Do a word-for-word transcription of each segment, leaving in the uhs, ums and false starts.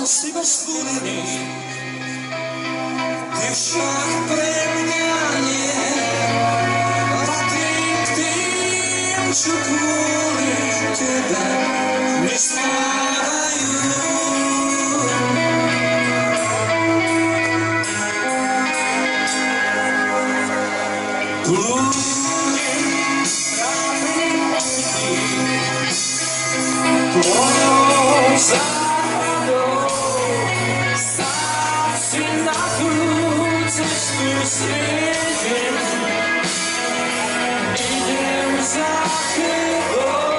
si bol stvorený, ty však pre mňa nie. Patrím k tým, čo kvôli tebe nespávajú. Tvojou záhadou sám si na tú cestu svietil. Idem za tebou.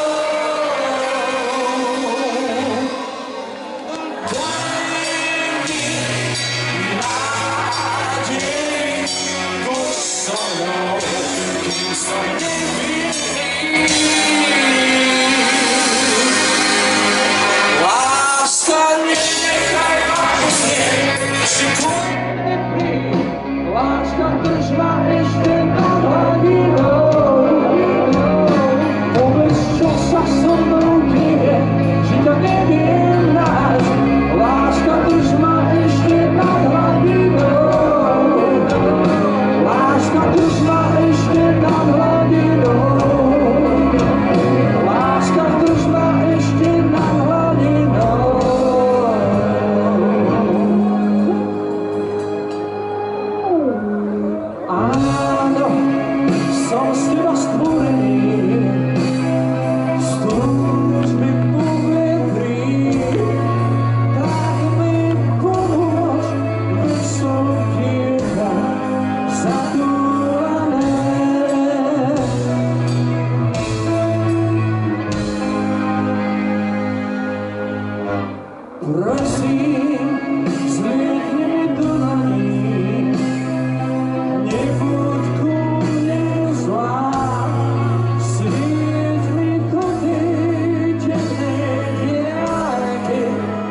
Daj mi nádej, buď so mnou, kým som nevinný. Láska, drž ma ešte nad hladinou. Povedz, čo sa so mnou deje, či to neviem nájsť. Láska, drž ma ešte nad hladinou. Láska, drž ma ešte nad hladinou. Láska, drž ma ešte nad hladinou. Áno, som z teba stvorený, stúč mi po vetri, tak mi pomôž, veď som teba zatúlané. Prosím, zlietni mi do dlaní, nebuď ku mne zlá, svieť mi do tej temnej diaľky,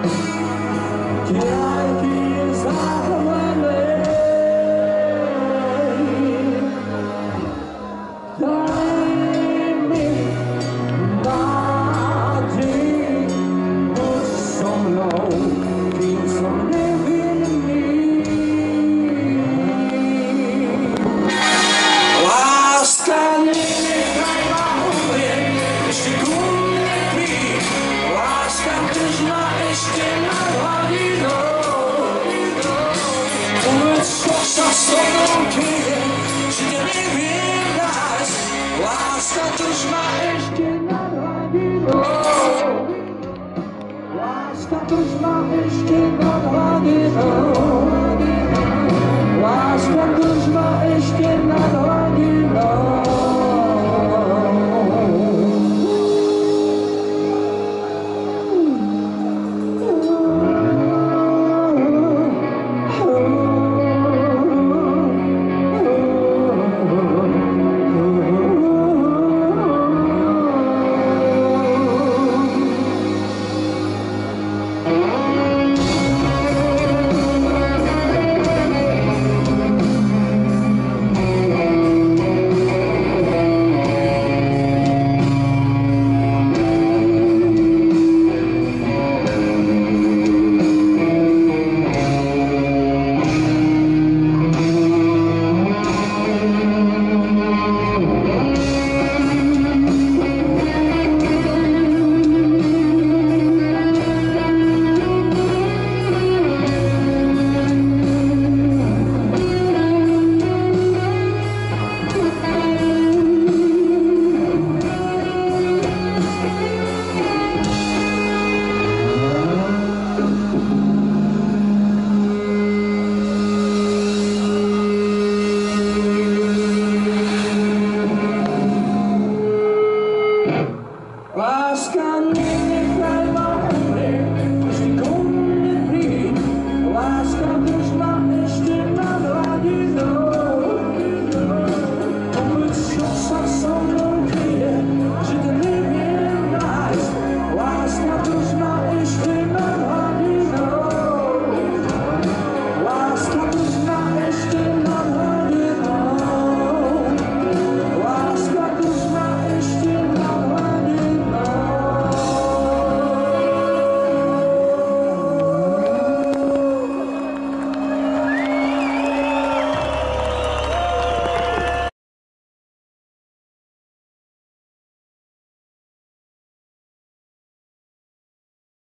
diaľky zahmlenej. Daj mi nádej, buď so mnou, kým som nevinný. Láska, nenechaj ma umrieť, ešte ku mne príď. Láska, drž ma ešte nad hladinou. Povedz, čo sa so mnou deje, či ťa neviem nájsť. Láska, drž ma ešte nad hladinou. Láska, drž ma ešte